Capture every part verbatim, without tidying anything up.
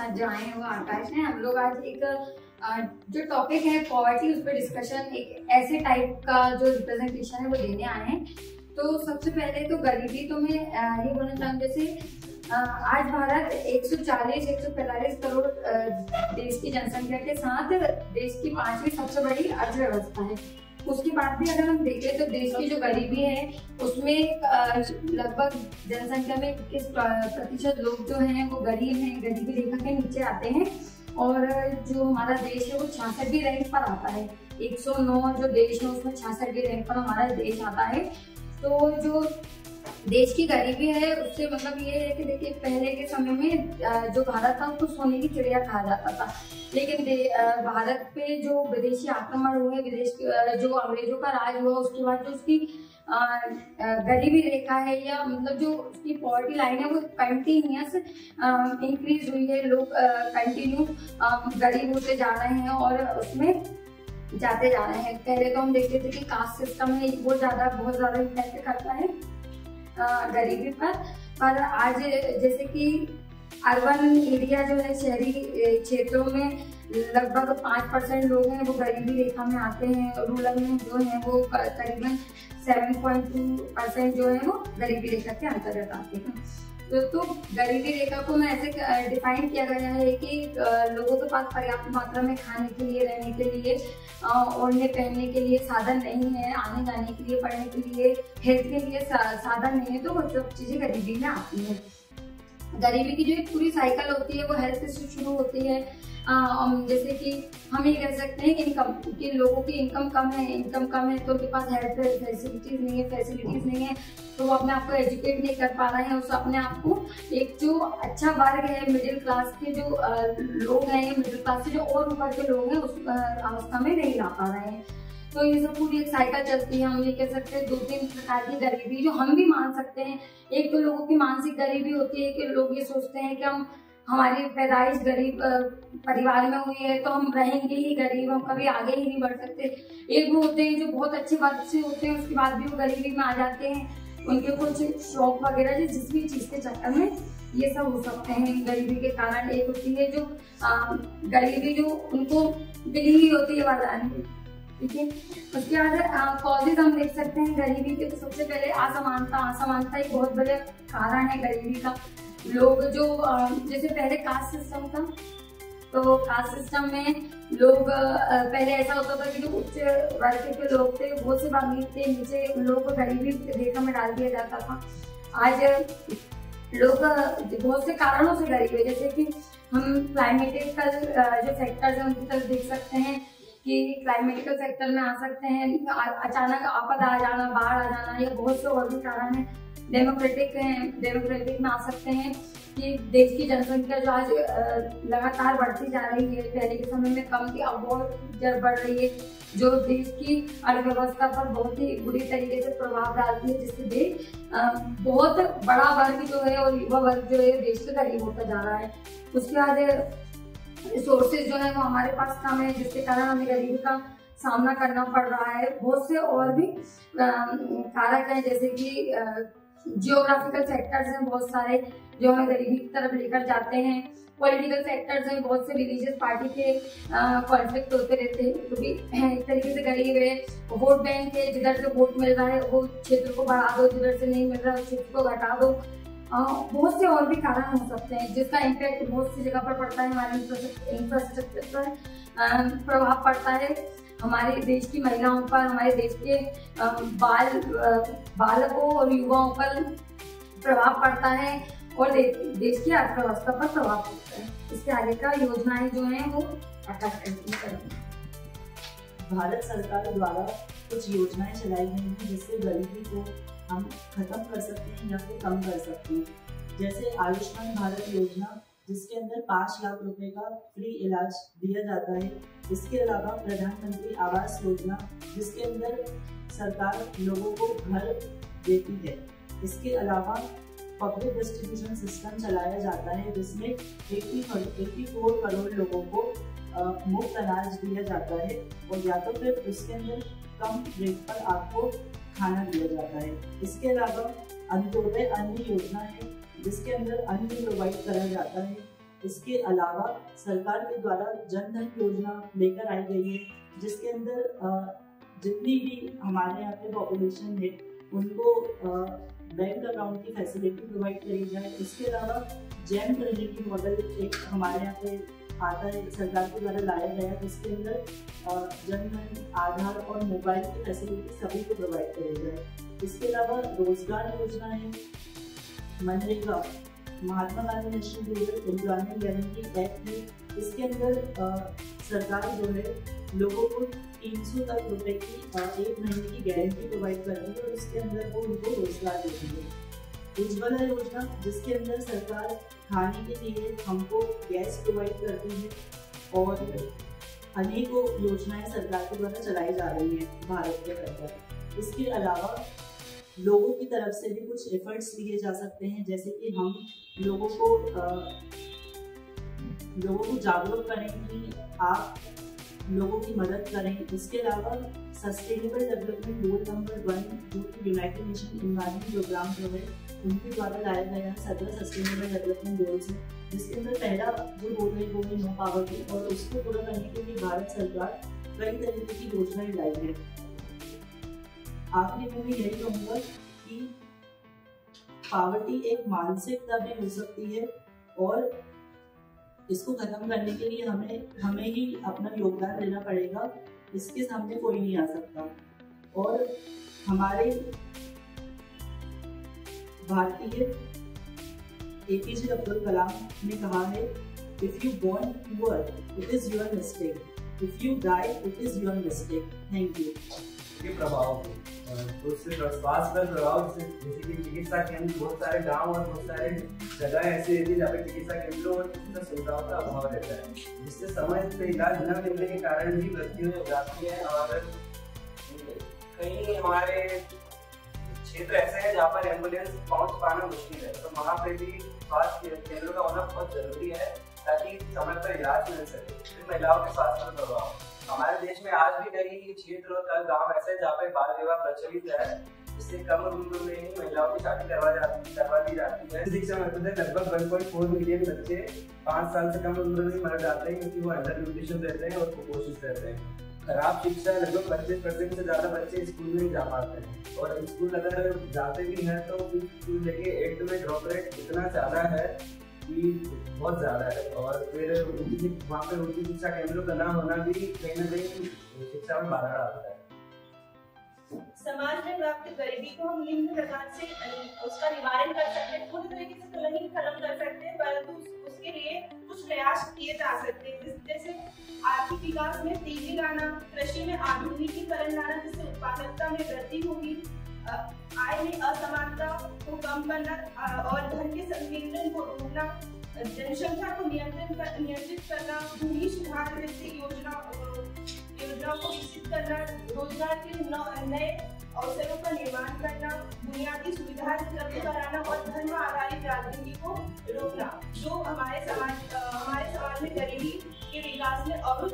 जो आए हैं वो आकाश हैं। हम लोग आज एक जो टॉपिक है पॉवर्टी, उस पर डिस्कशन, एक ऐसे टाइप का जो रिप्रेजेंटेशन है वो देने आए हैं। तो सबसे पहले तो गरीबी, तो मैं ये बोलना चाहूँ, जैसे आज भारत एक सौ चालीस एक सौ पैंतालीस करोड़ देश की जनसंख्या के साथ देश की पांचवी सबसे बड़ी अर्थव्यवस्था है। उसके बाद भी अगर हम देखें तो देश की जो गरीबी है उसमें लगभग जनसंख्या में इक्कीस प्रतिशत लोग जो हैं वो गरीब हैं, गरीबी रेखा के नीचे आते हैं। और जो हमारा देश है वो छियासठवीं रैंक पर आता है। एक सौ नौ जो देश है उसमें छियासठवीं रैंक पर हमारा देश आता है। तो जो देश की गरीबी है उससे मतलब ये है कि देखिए, पहले के समय में जो भारत था उसको सोने की चिड़िया कहा जाता था, लेकिन भारत पे जो विदेशी आक्रमण हुए, विदेश जो अंग्रेजों का राज हुआ, उसके बाद जो उसकी गरीबी रेखा है या मतलब जो उसकी पॉवर्टी लाइन है वो कंटिन्यूस इंक्रीज हुई है। लोग कंटिन्यू गरीब होते जा रहे हैं और उसमें जाते जा रहे हैं। पहले तो हम देखते थे कि कास्ट सिस्टम है वो ज्यादा बहुत ज्यादा इफेक्ट करता है गरीबी पर पर आज जैसे कि अर्बन एरिया जो है, शहरी क्षेत्रों में लगभग पाँच परसेंट लोग हैं वो गरीबी रेखा में आते हैं। रूरल में जो है वो करीबन सात पॉइंट दो परसेंट जो है वो गरीबी रेखा के अंतर्गत आते हैं। तो, तो गरीबी रेखा को मैं ऐसे डिफाइन किया गया है कि लोगों के पास पर्याप्त मात्रा में खाने के लिए, रहने के लिए, ओढ़ने पहनने के लिए साधन नहीं है, आने जाने के लिए, पढ़ने के लिए, हेल्थ के लिए साधन नहीं है, तो वो सब चीजें गरीबी में आती है। गरीबी की जो एक पूरी साइकिल होती है वो हेल्थ से शुरू होती है। आ, जैसे कि हम ये कह सकते हैं कि इनकम कि लोगों की इनकम कम है, इनकम कम है तो उनके पास हेल्थ फैसिलिटीज नहीं है, फैसिलिटीज नहीं है तो वो अपने आप को एजुकेट नहीं कर पा रहे हैं। उस अपने आप को एक जो अच्छा वर्ग है, मिडिल क्लास के जो आ, लोग हैं, मिडिल क्लास से जो और ऊपर के लोग हैं, उस अवस्था में नहीं ला पा रहे हैं। तो ये सब पूरी एक साइकिल चलती है। हम ये कह सकते हैं दो तीन प्रकार की गरीबी जो हम भी मान सकते हैं। एक तो लोगों की मानसिक गरीबी होती है कि लोग ये सोचते हैं कि हम हमारी पैदाइश गरीब परिवार में हुई है तो हम रहेंगे ही गरीब, हम कभी आगे ही नहीं बढ़ सकते। एक वो होते हैं जो बहुत अच्छे वर्ग से होते हैं, उसके बाद भी वो गरीबी में आ जाते हैं। उनके कुछ शौक वगैरह जिस भी चीज के चक्कर में ये सब हो सकते हैं गरीबी के कारण। एक होती है जो आ, गरीबी जो उनको मिली हुई होती है वरदान की, ठीक है। उसके बाद कॉजेज हम देख सकते हैं गरीबी के। तो सबसे पहले असमानता, असमानता एक बहुत बड़ा कारण है गरीबी का। लोग जो जैसे पहले कास्ट सिस्टम था, तो कास्ट सिस्टम में लोग पहले ऐसा होता था कि जो उच्च वर्ग के लोग थे वो सिर्फ अमीर थे, नीचे लोगों को गरीबी रेखा में डाल दिया जाता था। आज लोग बहुत से कारणों से गरीब है, जैसे कि हम क्लाइमेटिकल जो फैक्टर्स हैं उनकी तरफ देख सकते हैं कि क्लाइमेटिकल फैक्टर में आ सकते हैं अचानक आपदा आ जाना, बाढ़ आ जाना, या बहुत से और भी कारण है। डेमोक्रेटिक डेमोक्रेटिक में आ सकते हैं कि देश की जनसंख्या जो आज लगातार बढ़ती जा रही है, पहले के समय में कम थी, अब बहुत बढ़ रही है, जो देश की अर्थव्यवस्था पर बहुत ही बुरी तरीके से प्रभाव डालती है, जिससे देश बहुत बड़ा वर्ग जो है और युवा वर्ग जो है देश से गरीब होता जा रहा है। उसके बाद रिसोर्सेज जो है वो हमारे पास कम है, जिसके कारण हमें गरीबी का सामना करना पड़ रहा है। बहुत से और भी कारक हैं, जैसे कि जियोग्राफिकल फैक्टर्स हैं बहुत सारे जो हमें गरीबी की तरफ लेकर जाते हैं। पॉलिटिकल फैक्टर्स हैं, बहुत से रिलीजियस पार्टी के कॉन्फ्लिक्ट होते रहते हैं, क्योंकि एक तरीके से गरीब है। वोट बैंक है, जिधर से वोट मिल रहा है वो क्षेत्र को बढ़ा दो, जिधर से नहीं मिल रहा है उस क्षेत्र को घटा दो। बहुत से और भी कारण हो सकते हैं जिसका इम्पैक्ट बहुत सी जगह पर पड़ता है। हमारे इंफ्रास्ट्रक्चर पर प्रभाव पड़ता है, हमारे देश की महिलाओं पर, हमारे देश के बाल बालकों और युवाओं पर प्रभाव पड़ता है और दे, देश की अर्थव्यवस्था पर प्रभाव पड़ता है। इसके आगे का योजनाएं जो हैं वो भारत सरकार द्वारा कुछ योजनाएं चलाई गई हैं जिससे गरीबी को हम खत्म कर सकते हैं या फिर कम कर सकते हैं। जैसे आयुष्मान भारत योजना, जिसके अंदर पाँच लाख रुपए का फ्री इलाज दिया जाता है। इसके अलावा प्रधानमंत्री आवास योजना, जिसके अंदर सरकार लोगों को घर देती है। इसके अलावा पब्लिक डिस्ट्रीब्यूशन सिस्टम चलाया जाता है, जिसमें चौरासी करोड़ लोगों को मुफ्त अनाज दिया जाता है और या तो फिर उसके अंदर कम रेट पर आपको खाना दिया जाता है। इसके अलावा अंत्योदय अन्न योजना है, जिसके अंदर अन्न प्रोवाइड करा जाता है इसके अलावा सरकार के द्वारा जन धन योजना लेकर आई गई है, जिसके अंदर जितनी भी हमारे यहाँ पे पॉपुलेशन है उनको बैंक अकाउंट की फैसिलिटी प्रोवाइड करी जाए। इसके अलावा जैम ट्रिनिटी मॉडल एक हमारे यहाँ पे आता है, सरकार के द्वारा लाया गया, जिसके अंदर जन धन, आधार और मोबाइल की फैसिलिटी सभी को प्रोवाइड करी जाए। इसके अलावा रोजगार योजना है, MNREGA, Mahatma Gandhi national rural employment guarantee act है। इसके अंदर सरकार जो है लोगों को तीन सौ तक रुपए की एक महीने की गारंटी प्रोवाइड कर रही है और इसके अंदर वो उनको रोजगार देती है। उज्ज्वला योजना, जिसके अंदर सरकार खाने के लिए हमको गैस प्रोवाइड करती है और अनेकों योजनाएं सरकार के द्वारा चलाई जा रही हैं भारत के अंदर। इसके अलावा लोगों की तरफ से भी कुछ एफर्ट्स लिए जा सकते हैं, जैसे कि हम लोगों को आ, लोगों को जागरूक करें कि आप लोगों की मदद करें। इसके अलावा sustainable development goal number one, जो कि यूनाइटेड नेशन एनवायरनमेंट प्रोग्राम जो है उनके द्वारा लाया गया है, सत्रह सस्टेनेबल डेवलपमेंट गोल्स है, जिसके अंदर पहला जो गोल है वो है नो पॉवर्टी, और उसको पूरा करने के लिए भारत सरकार कई तरीके की योजनाएं लाई है। आखिरी में मैं यही कहूँगा कि पॉवर्टी एक मानसिकता भी हो सकती है और इसको खत्म करने के लिए हमें हमें ही अपना योगदान देना पड़ेगा, इसके सामने कोई नहीं आ सकता। और हमारे भारतीय एपीजे अब्दुल कलाम ने कहा है, if you born poor it is your mistake, if you die it is your mistake. Thank you. के प्रभाव तो उससे स्वास्थ्य पर प्रभाव, जैसे कि चिकित्सा केंद्र, बहुत सारे गांव और बहुत सारे जगह ऐसी रहती है जहाँ पे चिकित्सा केंद्रों और चिकित्सा सुविधाओं का अभाव रहता है, जिससे समय पे इलाज न मिलने के कारण भी मृत्यु हो जाती है। और कई हमारे क्षेत्र ऐसे हैं जहाँ पर एम्बुलेंस पहुँच पाना मुश्किल है, तो वहाँ पे भी स्वास्थ्य केंद्रों का होना बहुत जरूरी है ताकि समय पर इलाज मिल सके। फिर महिलाओं के स्वास्थ्य पर प्रभाव, हमारे देश में आज भी कई क्षेत्र और गांव ऐसे जहाँ पे बाल विवाह प्रचलित है, इससे कम उम्र में ही महिलाओं की शादी करवा जाती करवा दी जाती है। शिक्षा में लगभग वन पॉइंट फोर मिलियन बच्चे पाँच साल से कम उम्र में मर जाते हैं क्योंकि वो अंडर न्यूट्रिशन रहते हैं और कुपोषित रहते हैं। खराब शिक्षा, लगभग पच्चीस परसेंट से ज्यादा बच्चे स्कूल में नहीं जा पाते हैं, और स्कूल अगर जाते भी हैं तो स्कूल लेके एट्थ में ड्रॉप रेट इतना ज्यादा है कि बहुत ज्यादा है। और फिर वहाँ पे उच्च शिक्षा केंद्रों का ना होना भी कहीं ना कहीं शिक्षा में बाधा डालता है। समाज में व्याप्त गरीबी को हम निम्न प्रकार से उसका निवारण कर सकते हैं, पूरी तरीके से तो नहीं खत्म कर सकते हैं, परंतु उसके लिए कुछ प्रयास किए जा सकते हैं। जैसे आर्थिक विकास में तेजी लाना, कृषि में आधुनिकीकरण लाना जिससे उत्पादकता में वृद्धि होगी, आय में असमानता को कम करना और धन के संकेंद्रण को रोकना, जनसंख्या को नियंत्रण कर, नियंत्रित करना, भूमि सुधार जैसी योजना योजनाओं को विकसित करना, रोजगार के नए अवसरों का निर्माण करना, बुनियादी सुविधाएं उपलब्ध कराना और धर्म आधारित राजनीति को रोकना, जो हमारे समाज हमारे समाज में गरीबी के विकास में अवरुद्ध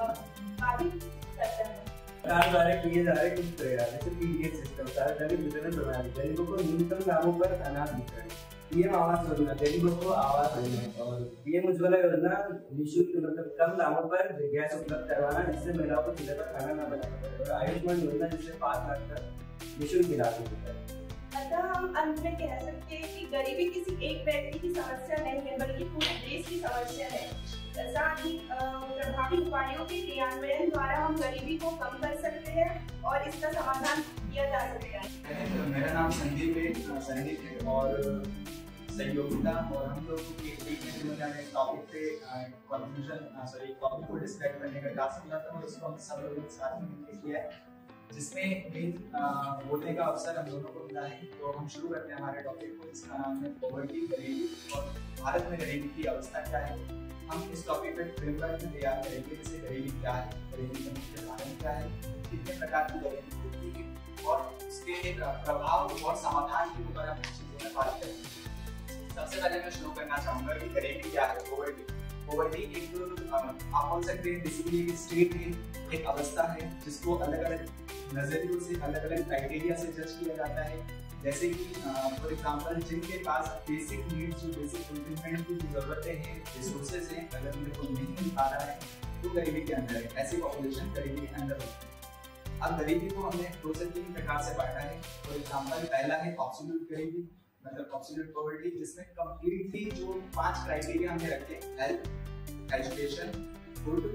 बाधित करता है। सरकार द्वारा किए जा रहे कुछ प्रयास, जैसे पीडीएस सिस्टम, सार्वजनिक वितरण प्रणाली, गरीबों को न्यूनतम दामों पर अनाज वितरण, पीएम आवास योजना, गरीबों को आवास देना, और पीएम उज्ज्वला योजना निःशुल्क मतलब कम दामों पर गैस उपलब्ध करवाना जिससे महिलाओं को चूल्हे पर खाना न बनाना पड़े, और आयुष्मान योजना जिससे पाँच लाख तक निःशुल्क इलाज मिलता है। अतः हम अंत में कह सकते हैं कि गरीबी किसी एक व्यक्ति की समस्या नहीं है बल्कि पूरे देश की समस्या है। साथ ही प्रभावी उपायों के क्रियान्वयन द्वारा हम गरीबी को कम कर सकते हैं और इसका समाधान किया जा सकता है। मेरा नाम संदीप है, सैनिक है और सहयोगिता, और हम लोग एक टॉपिक पे कॉन्फ्यूजन सॉरी टॉपिक को डिस्क्राइब करने का टास्क मिला था और इसको हम सब लोगों के साथ में मिलकर किया है, जिसमें मेन बोलने का अवसर हम दोनों को मिला है। तो हम शुरू करते हैं हमारे टॉपिक को, इसका नाम है पॉवर्टी, गरीबी और भारत में गरीबी की अवस्था क्या है। हम इस टॉपिक पे फ्रेमवर्क में तैयार करेंगे, जैसे गरीबी क्या है, गरीबी का मुख्य कारण क्या है, कितने प्रकार की गरीबी होती है और उसके प्रभाव और समाधान के ऊपर हम चीजों में बात करेंगे। सबसे पहले मैं शुरू करना चाहूँगा कि गरीबी क्या है। पॉवर्टी पॉवर्टी एक आप बोल सकते हैं बेसिकली एक स्टेट है, एक अवस्था है जिसको अलग अलग नजरियों से, अलग अलग क्राइटेरिया से जज किया जाता है। जैसे कि फॉर एग्जांपल जिनके पास बेसिक नीड्स, जो बेसिक फुलफिलमेंट की ज़रूरतें हैं, रिसोर्सेज हैं, अगर उन्हें वो नहीं मिल पा रहा है तो गरीबी के अंदर है, ऐसी पॉपुलेशन गरीबी के अंदर होती है। अब गरीबी को हमने दो से तीन प्रकार से बांटा है। फॉर एग्जांपल पहला है एब्सोल्यूट गरीबी, मतलब एब्सोल्यूट पॉवर्टी, जिसमें कंप्लीटली जो पांच क्राइटेरिया हमने रखे, हेल्थ, एजुकेशन, फूड,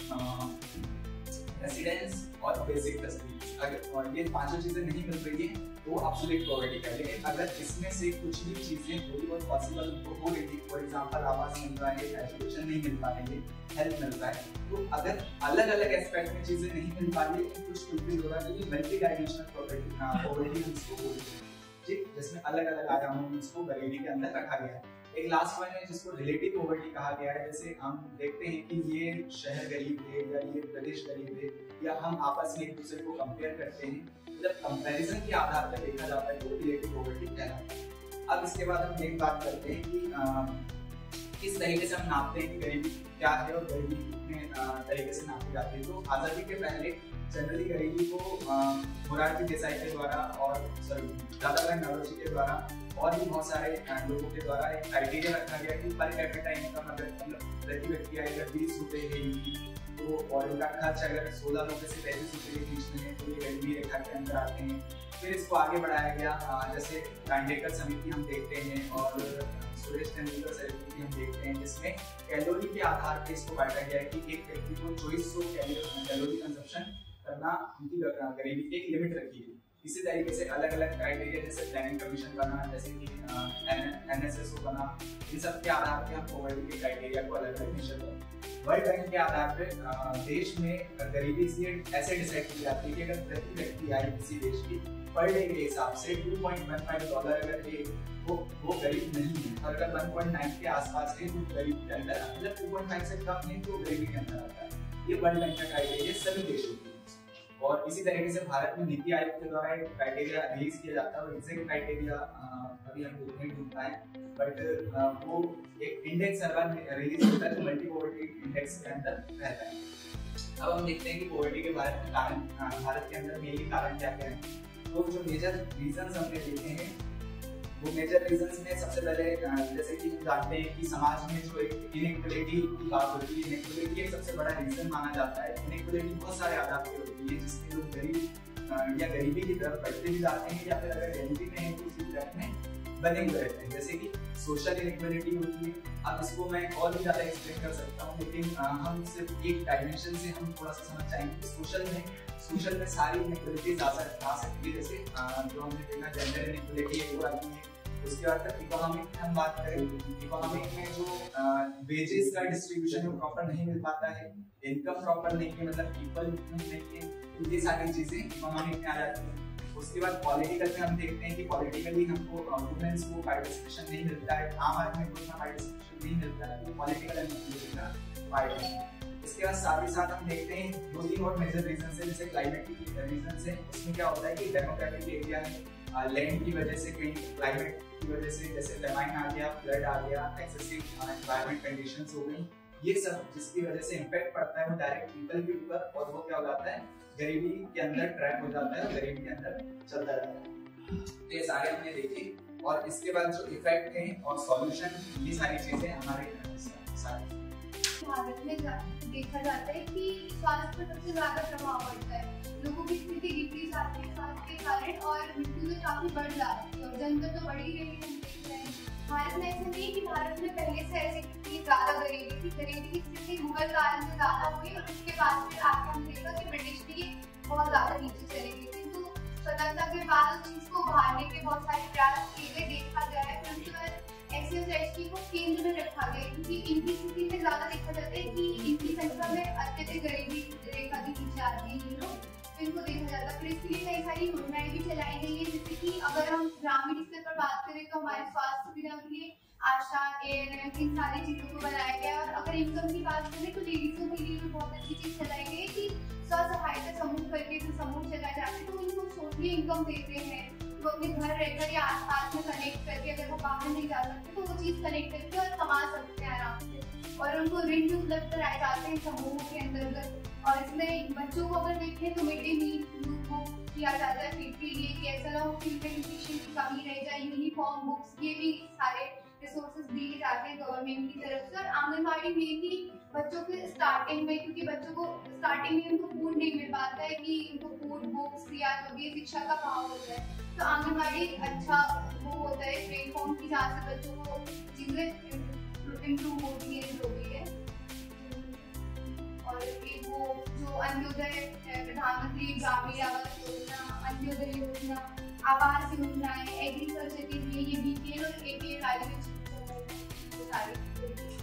रेसिडेंस और बेसिक फैसिलिटीज, अगर ये पांचों चीजें नहीं मिल रही है तो एब्सोल्यूट पॉवर्टी है। लेकिन अगर इसमें से कुछ भी चीजें थोड़ी बहुत पॉसिबल हो रही थी, फॉर एग्जांपल आवास मिल रहा है, एजुकेशन नहीं मिल पा रही है, हेल्थ मिल रहा है, तो अगर अलग अलग एस्पेक्ट में चीजें नहीं मिल पा रही है, कुछ फुलफिल हो रहा है, तो मल्टी डायमेंशनल पॉवर्टी पॉवर्टी हम इसको बोलते हैं, ठीक, जिसमें अलग अलग आयामों में इसको गरीबी के अंदर रखा गया है। एक लास्ट वन है जिसको रिलेटिव पॉवर्टी कहा गया है। जैसे हम देखते हैं कि ये शहर गरीब है या ये प्रदेश गरीब है, या हम आपस में एक दूसरे को कंपेयर करते हैं, जब कंपैरिजन के आधार पर देखा जाता है तो रिलेटिव पॉवर्टी कहलाता है। अब इसके बाद हम एक बात करते हैं कि आ, किस तरीके से हम नापते हैं कि गरीबी क्या है और गरीबी कितने तरीके से नापी जाती है। तो आज़ादी के पहले जनरली गरीबी को मोरारजी देसाई के द्वारा और सॉरी दादा भाई नौरोजी के द्वारा और भी बहुत सारे लोगों के द्वारा एक क्राइटेरिया रखा गया कि पर कैपिटा इनकम अगर प्रति व्यक्ति आएगा बीस रुपए है तो, और इनका खर्च अगर सोलह रुपए से पैंतीस रुपए के बीच में है तो ये गरीबी रेखा के अंदर आते हैं। फिर इसको आगे बढ़ाया गया, जैसे दांडेकर समिति हम देखते हैं और सुरेश तेंदुलकर समिति हम देखते हैं, जिसमें कैलोरी के आधार पर इसको बांटा गया है कि एक व्यक्ति को चौबीस सौ कैलोरी कंजप्शन करना उनकी गरीबी की एक लिमिट रखी है। इसी तरीके से अलग अलग क्राइटेरिया जैसे प्लानिंग कमीशन बना, जैसे कि एन एस एस ओ बना, इन सब के आधार पे हम पॉवर्टी के क्राइटेरिया को अलग अलग मेजर करते हैं। वर्ल्ड बैंक के आधार पे देश में गरीबी इसलिए ऐसे डिसाइड की जाती है कि अगर प्रति व्यक्ति आय किसी देश की पर डे के हिसाब से two point one five dollar अगर है वो वो गरीब नहीं है, और अगर वन पॉइंट नाइन के आसपास है तो गरीब के अंदर, मतलब टू पॉइंट फाइव से कम है तो गरीबी के अंदर आता है। ये वर्ल्ड बैंक का क्राइटेरिया सभी देशों के। और इसी तरीके से भारत में नीति आयोग के द्वारा एक क्राइटेरिया रिलीज किया जाता है, और एग्जैक्ट क्राइटेरिया अभी हम नहीं ढूंढ पाए, बट वो एक इंडेक्स सर्वर रिलीज होता है जो मल्टी पॉवर्टी इंडेक्स के अंदर रहता है। अब हम देखते हैं कि पॉवर्टी के भारत में कारण भारत के अंदर मेनली कारण क्या क्या है। तो जो मेजर रीजंस हमने देखे हैं वो मेजर रीजंस में सबसे पहले जैसे कि हम जानते हैं कि समाज में जो एक इनइक्वलिटी की बात होती है, इनइक्वलिटी एक सबसे बड़ा रीजन माना जाता है। इनइक्वलिटी बहुत सारे आधार पे होती है जिसमें लोग गरीब या गरीबी की तरफ बढ़ते भी जाते हैं, या फिर अगर गरीबी में है तो उसी तरफ में बने हुए रहते हैं। जैसे कि सोशल इनइक्वलिटी होती है, अब इसको मैं और भी ज़्यादा एक्सप्लेन कर सकता हूँ, लेकिन हम सिर्फ एक डायमेंशन से हम थोड़ा सा समझ चाहेंगे कि सोशल में सोशल में सारी इनइक्वलिटीज आ सकती है। जैसे जो हमने देखा जेंडर इनइक्वलिटी है वो आती है। उसके बाद इकोनॉमिक में हम बात करें, इकोनॉमिक में जो वेजेस का डिस्ट्रीब्यूशन है वो प्रॉपर नहीं मिल पाता है, इनकम प्रॉपर नहीं है, मतलब इक्वल इनकम नहीं है, तो ये सारी चीजें इकोनॉमिक में आ जाती हैं। उसके बाद पॉलिटिकल में हम देखते हैं कि पॉलिटिकली हमको वुमेन्स को पार्टिसिपेशन नहीं मिलता है, आम आदमी को उतना पार्टिसिपेशन नहीं मिलता है, तो पॉलिटिकल इनइक्वालिटी का पार्ट है। इसके बाद साथ ही साथ हम देखते हैं दो तीन और मेजर रीजन है, जैसे क्लाइमेटिक रीजन है। उसमें क्या होता है कि डेमोग्राफिक एरिया में लैंड की वजह से, कहीं क्लाइमेट की वजह से, जैसे फेमाइन आ गया, फ्लड आ गया, एक्सेसिव एनवायरमेंट कंडीशंस हो गई, ये सब जिसकी वजह से इम्पैक्ट पड़ता है वो डायरेक्ट पीपल के ऊपर, और वो क्या हो जाता है गरीबी के अंदर ट्रैप हो जाता है, गरीबी के अंदर चलता रहता है। तो ये सारे हमने देखे, और इसके बाद जो इफेक्ट है और सॉल्यूशन, ये सारी चीजें हमारे साथ भारत में देखा जाता है कि स्वास्थ्य पर सबसे ज्यादा प्रभाव पड़ता है। लोगों की स्थिति गिरती जाती है स्वास्थ्य के कारण, और मृत्यु में काफी बढ़ जाती है, और जनता तो बढ़ ही रही है, हम देख रहे हैं। भारत में ऐसा नहीं कि भारत में पहले से ऐसे कितनी ज्यादा गरीबी थी। गरीबी की स्थिति मुगल काल में ज्यादा हुई, और उसके बाद फिर आगे हम देखा कि ब्रिटिश की बहुत ज्यादा नीचे चली गई। किंतु स्वतंत्रता के बाद उस चीज को उभारने के बहुत सारे प्रयास किए गए, देखा गया है। फिर उसके बाद एक्सेस एसटी को केंद्र में रखा गया, क्योंकि इनकी स्थिति में ज्यादा देखा जाता है कि इनकी संख्या में अत्यधिक गरीबी रेखा के नीचे आती है ये लोग, तो इनको देखा जाता है। फिर इसके लिए कई सारी योजनाएं भी चलाई गई है, जैसे कि अगर हम ग्रामीण स्तर पर बात करें तो हमारे स्वास्थ्य सुविधा के लिए आशा, एएनएम, इन सारी चीजों को बनाया गया। और अगर इनकम की बात करें तो लेडीजों के लिए भी बहुत अच्छी चीज चलाई गई है कि स्व सहायता समूह करके जो समूह चलाए जाते हैं, तो उनको सोशली इनकम देते हैं, वो अपने घर रहकर या आसपास में कनेक्ट करके, अगर वो बाहर नहीं जा सकते तो वो चीज कनेक्ट करके और कमा सकते हैं आराम से, और उनको ऋण भी उपलब्ध कराए जाते हैं समूहों के अंतर्गत। और इसमें बच्चों को अगर देखें तो मिड डे मील किया जाता है फीड के लिए कि ऐसा ना हो कि न्यूट्रिशन की कमी रह जाए, यूनिफॉर्म, बुक्स, ये भी सारे रिसोर्सेज दिए जाते हैं गवर्नमेंट की तरफ से। और आंगनबाड़ी मेनली बच्चों के स्टार्टिंग में, क्योंकि बच्चों को स्टार्टिंग में उनको फूड नहीं मिल पाता है कि उनको फूड, बुक्स या जो भी शिक्षा का भाव होता है, तो आंगनबाड़ी अच्छा वो होता है प्लेटफॉर्म की जहाँ से बच्चों को चीज़ें इम्प्रूव होती है जो भी है। और एक वो जो अंत्योदय प्रधानमंत्री ग्रामीण आवास योजना, अंत्योदय योजना, आवास योजनाएं, एग्रीकल्चर के लिए ये बीपीएल और एपीएल वाले सारी